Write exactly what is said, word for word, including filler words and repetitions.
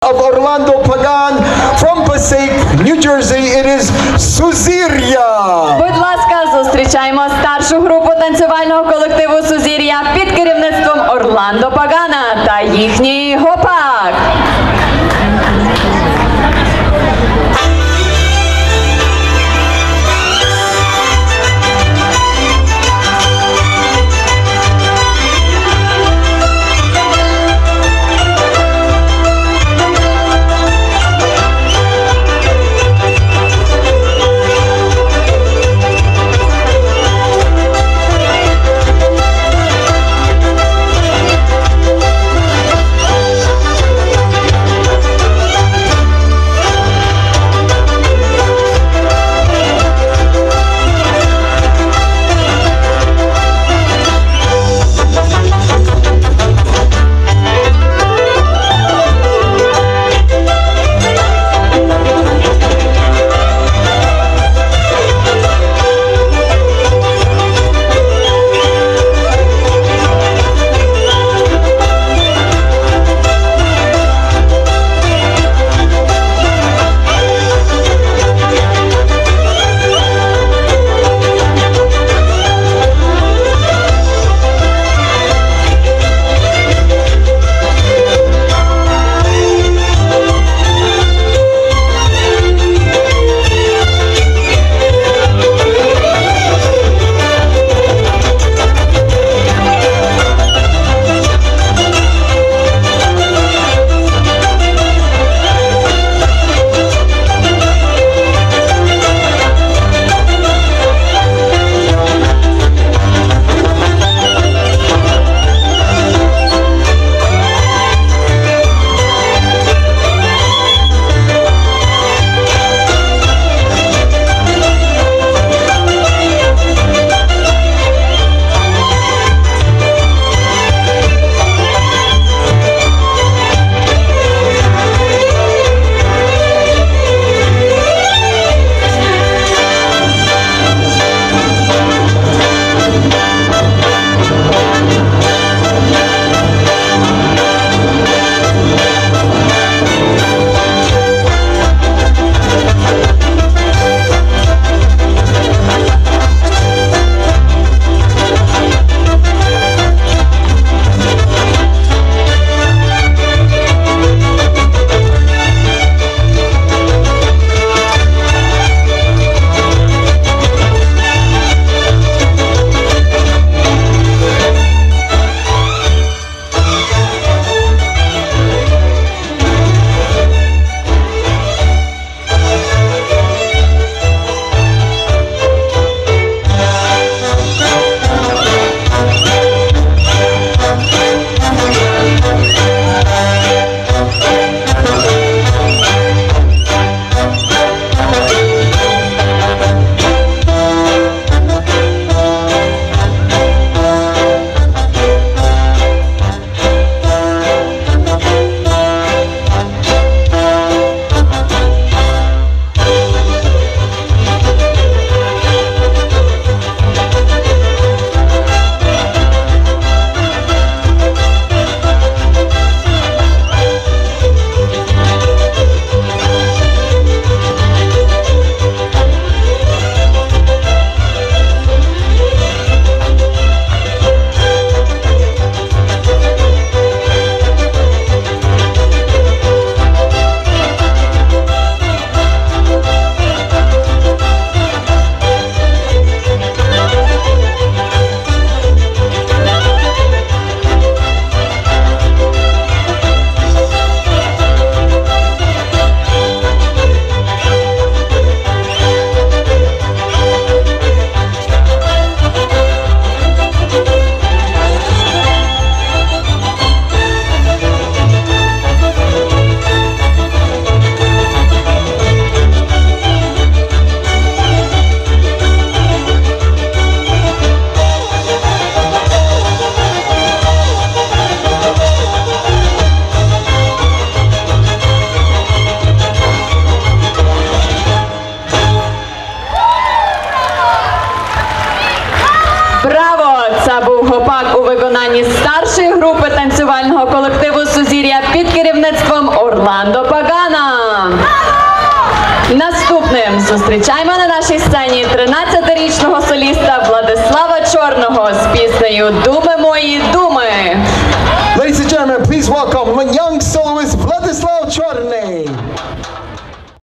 of Orlando Pagan from Passaic, New Jersey, it is Сузір'я. Будь ласка, зустрічаємо старшу групу танцювального колективу Сузір'я під керівництвом Орландо Пагана та їхній гопак. виконанні старшої групи танцювального колективу «Сузір'я» під керівництвом Орландо Орландо Пагана. Наступним зустрічаємо на нашій сцені тринадцятирічного соліста Владислава Чорного з піснею «Думи мої, думи». Ladies and gentlemen, please welcome young